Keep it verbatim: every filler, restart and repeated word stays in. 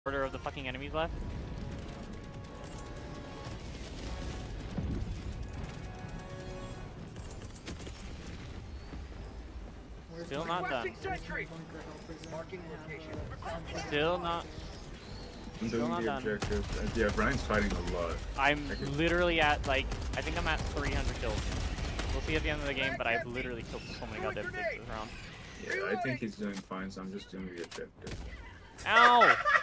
Order of the fucking enemies left. Still not done. Still not. I'm Still doing not the done. objective. Yeah, Brian's fighting a lot. I'm literally at like, I think I'm at three hundred kills. We'll see at the end of the game, but I've literally killed so many goddamn things this round. Yeah, I think he's doing fine, so I'm just doing the objective. Ow!